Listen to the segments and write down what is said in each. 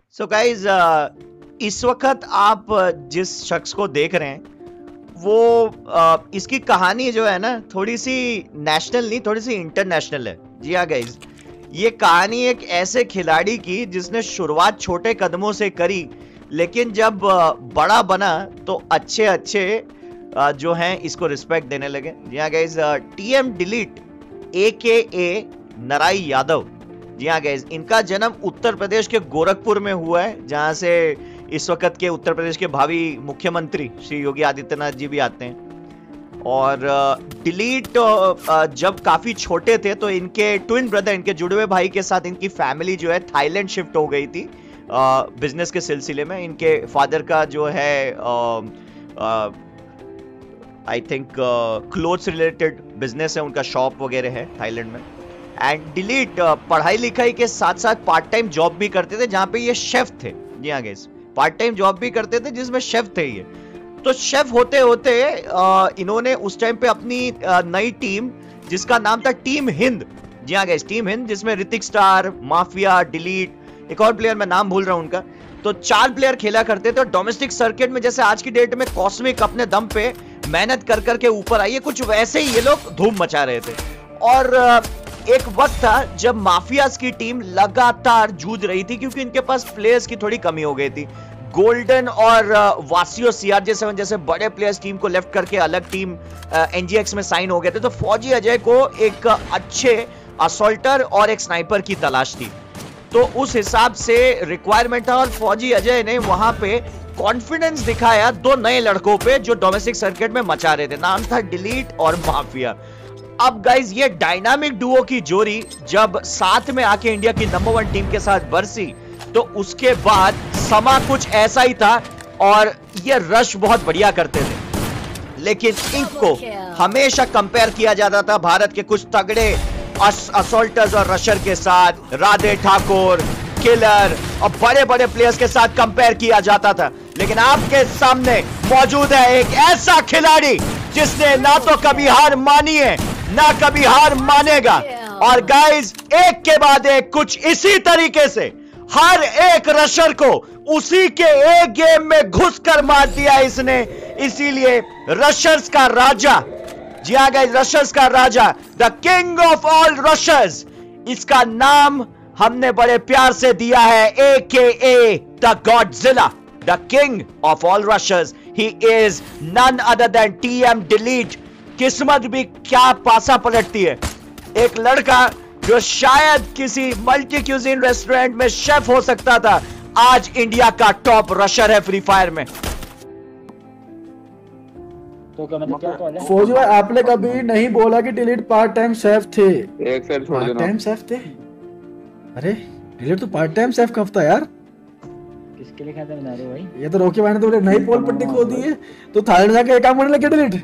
So guys इस वक्त आप जिस शख्स को देख रहे हैं वो इसकी कहानी जो है ना थोड़ी सी नेशनल नहीं थोड़ी सी इंटरनेशनल है। जी हाँ गाइज, ये कहानी एक ऐसे खिलाड़ी की जिसने शुरुआत छोटे कदमों से करी, लेकिन जब बड़ा बना तो अच्छे अच्छे जो हैं इसको रिस्पेक्ट देने लगे। जी हाँ guys, TM Delete AKA Narai Yadav. जी हाँ गाइज, इनका जन्म उत्तर प्रदेश के गोरखपुर में हुआ है, जहां से इस वक्त के उत्तर प्रदेश के भावी मुख्यमंत्री श्री योगी आदित्यनाथ जी भी आते हैं। और डिलीट जब काफी छोटे थे तो इनके ट्विन ब्रदर, इनके जुड़वे भाई के साथ इनकी फैमिली जो है थाईलैंड शिफ्ट हो गई थी बिजनेस के सिलसिले में। इनके फादर का जो है I think clothes related business है, उनका शॉप वगैरह है थाईलैंड में। एंड डिलीट पढ़ाई लिखाई के साथ साथ पार्ट टाइम जॉब भी करते थे, जहां पे ये शेफ थे। जी हाँ गाइस, पार्ट टाइम जॉब भी करते थे जिसमें शेफ थे ये। तो शेफ होते होते इन्होंने उस टाइम पे अपनी नई टीम जिसका नाम था टीम हिंद। जी हाँ गाइस, टीम हिंद, जिसमें ऋतिक स्टार, माफिया, डिलीट, एक और प्लेयर मैं नाम भूल रहा हूं उनका, तो 4 प्लेयर खेला करते थे। डोमेस्टिक सर्किट में जैसे आज की डेट में कॉस्मिक अपने दम पे मेहनत कर करके ऊपर आई है, कुछ वैसे ही ये लोग धूम मचा रहे थे। और एक वक्त था जब माफियाज की टीम लगातार जूझ रही थी क्योंकि इनके पास प्लेयर्स की थोड़ी कमी हो गई थी। गोल्डन और वासियो CRJ7 जैसे बड़े प्लेयर्स टीम को लेफ्ट करके अलग टीम NGX में साइन हो गए थे। तो फौजी अजय को एक अच्छे असॉल्टर और एक स्नाइपर की तलाश थी, तो उस हिसाब से रिक्वायरमेंट था। और फौजी अजय ने वहां पे कॉन्फिडेंस दिखाया 2 नए लड़कों पे जो डोमेस्टिक सर्किट में मचा रहे थे। नाम था डिलीट और माफिया। अब गाइज, ये डायनामिक डुओ की जोड़ी जब साथ में आके इंडिया की नंबर 1 टीम के साथ बरसी, तो उसके बाद समा कुछ ऐसा ही था। और ये रश बहुत बढ़िया करते थे, लेकिन इनको हमेशा कंपेयर किया जाता था भारत के कुछ तगड़े असॉल्टर्स और रशर के साथ। राधे ठाकुर, किलर और बड़े बड़े प्लेयर्स के साथ कंपेयर किया जाता था। लेकिन आपके सामने मौजूद है एक ऐसा खिलाड़ी जिसने ना तो कभी हार मानी है ना कभी हार मानेगा। और गाइज, एक के बाद एक कुछ इसी तरीके से हर एक रशर को उसी के एक गेम में घुसकर मार दिया इसने। इसीलिए रशर्स का राजा, जी हाँ गाइज, रशर्स का राजा, the king of all rushers, इसका नाम हमने बड़े प्यार से दिया है AKA the Godzilla, the king of all rushers. He is none other than TM Delete. किस्मत भी क्या पासा पलटती है। एक लड़का जो शायद किसी मल्टी क्यूजिन रेस्टोरेंट में शेफ हो सकता था, आज इंडिया का टॉप रशर है फ्री फायर में। तो क्या मतलब क्या कॉल है? फौजी भाई, आपने कभी नहीं बोला कि डिलीट पार्ट टाइम शेफ थे। एक सेकंड छोड़ देना। पार्ट टाइम शेफ थे? अरे डिलीट तो पार्ट टाइम शेफ कब था यार? किसके लिए खाता बना रहे हो भाई? ये तो रोके भाई ने तो नई पोल पट्टी खो दी है। तो थाईलैंड जाके काम करने लगे डिलीट।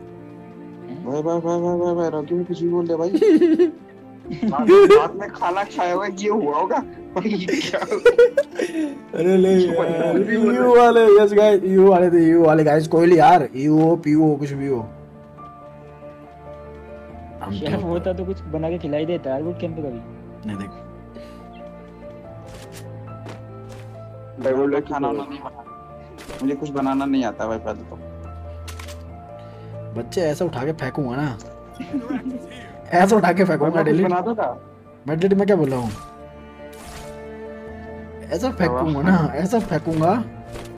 भाई रॉकी में कुछ भी बोल दे भाई। रात में खाना खाया हुआ ये हुआ होगा। अरे ले यार, यू वाले, यस गाइस, यू वाले थे, यू वाले गाइस, कोई यार, यू पीओ कुछ भी हो। शेफ होता तो कुछ बना के खिलाई देता यार बूट कैंप पे कभी। नहीं देख भाई, वो लोग खाना नहीं बना, मुझे कुछ बनाना नहीं आता भाई। पहले तो बच्चे ऐसा उठा के फेंकूंगा ना, ऐसा उठा के फेंकूंगा डिलीट। बनाता था मैं डिलीट में क्या बोल रहा हूँ, ऐसा फेंकूंगा ना, ऐसा फेंकूंगा